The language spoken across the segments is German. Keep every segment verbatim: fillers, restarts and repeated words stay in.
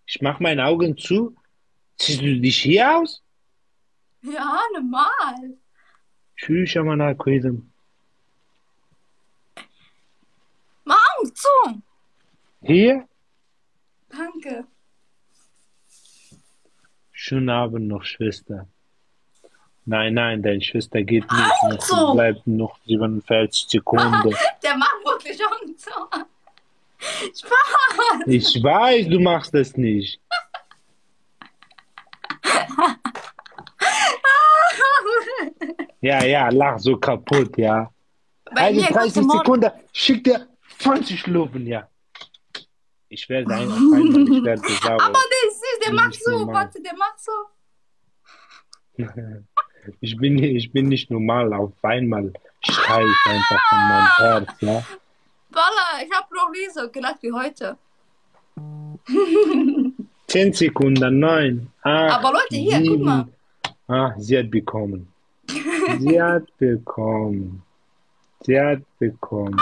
Ich mach meine Augen zu. Ziehst du dich hier aus? Ja, normal. Tschüss, amına koydum. Mach Augen zu. Hier? Danke. Schönen Abend noch, Schwester. Nein, nein, deine Schwester geht nicht. Augen Noch, zu. bleibt noch siebenundvierzig Sekunden. Der macht wirklich Augen zu. Spaß. Ich weiß, du machst das nicht. Ja, ja, lach so kaputt, ja. Bei Also mir gute dreißig Morgen. Sekunden, schick dir zwanzig Lupen, ja. Ich werde ein auf einmal, ich werde Aber sauer. der ist süß, der Bin macht nicht so. normal. Warte, der macht so. Ich bin, ich bin nicht normal, auf einmal schrei ich einfach von meinem Herz, ja. Balla, ich hab noch nie so gelacht wie heute. Zehn Sekunden, neun, acht, Aber Leute, hier, guck mal. sieben. Ah, sie hat bekommen. Sie hat bekommen. Sie hat bekommen.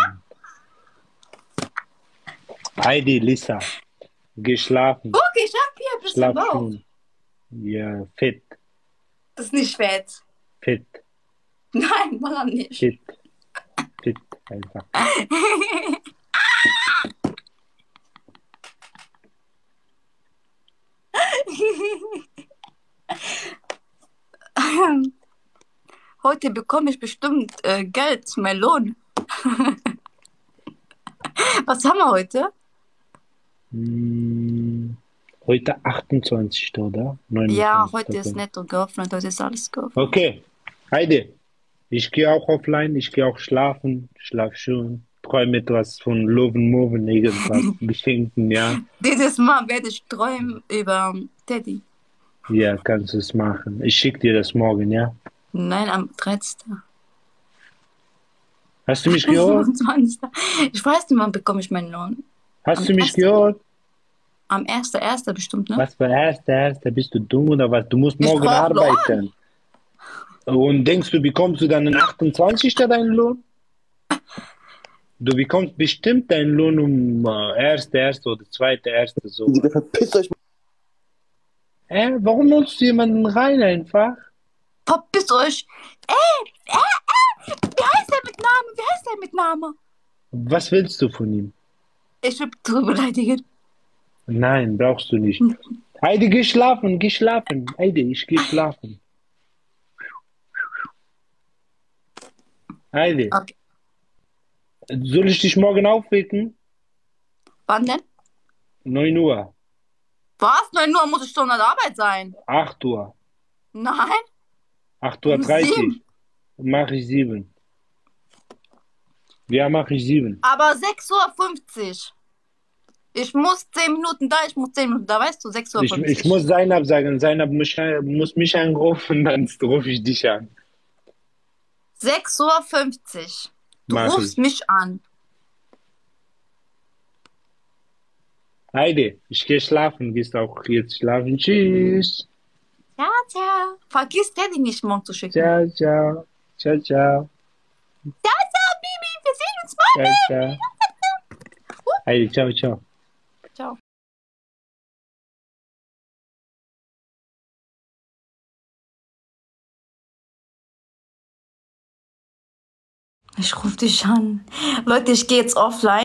Heidi, Lisa, geschlafen. Guck, ich hab hier ein bisschen Schlaf Bauch. schon. Ja, fit, Das ist nicht fett. fit, Nein, Balla nicht. fit, fit, einfach. Heute bekomme ich bestimmt äh, Geld, mein Lohn. Was haben wir heute? Hm, heute achtundzwanzig, oder? Ja, neunundzwanzig. heute ist netto geöffnet, heute ist alles geöffnet. Okay, Heidi, ich gehe auch offline, ich gehe auch schlafen, schlaf schon, träume etwas von Loven, Moven, irgendwas, Geschenken, ja. Dieses Mal werde ich träumen über Teddy. Ja, kannst du es machen. Ich schicke dir das morgen, ja. Nein, am dreizehnten Hast du mich gehört? siebenundzwanzigsten Ich weiß nicht, wann bekomme ich meinen Lohn. Hast Am du mich ersten gehört? Am ersten ersten bestimmt, ne? Was für Erster, Erster, bist du dumm oder was? Du musst Ich morgen brauche Lohn. arbeiten. Und denkst du, bekommst du dann am achtundzwanzigsten deinen Lohn? Du bekommst bestimmt deinen Lohn um äh, erster, erster oder zweiter, erster so. Verpisst euch. Äh, warum holst du jemanden rein einfach? Verpisst euch. Ey, äh, äh, wie heißt der mit Name? Wie heißt der mit Name? Was willst du von ihm? Ich will drüber beleidigen. Nein, brauchst du nicht. Heidi, geh schlafen, geh schlafen. Heidi, ich geh schlafen. Heidi, Okay. soll ich dich morgen aufwecken? Wann denn? neun Uhr, Was? neun Uhr muss ich schon an der Arbeit sein. acht Uhr, Nein, acht Uhr um dreißig. sieben. Mach ich sieben. Ja, mach ich sieben. Aber sechs Uhr fünfzig. Ich muss zehn Minuten da, ich muss zehn Minuten da, weißt du, sechs Uhr Ich, fünfzig. ich muss Seinab sagen, Seinab muss, muss mich anrufen, dann rufe ich dich an. sechs Uhr fünfzig. Du Mach rufst ich. mich an. Heidi, ich gehe schlafen. Gehst auch jetzt schlafen. Tschüss. Ja, tja. Vergiss Teddy nicht morgen zu schicken. Ciao, ciao. Ciao, ciao. Ja, ja, Bibi, wir sehen uns Ciao, morgen. ciao. Heidi, ciao, ciao. Ciao. Ich rufe dich an. Leute, ich gehe jetzt offline.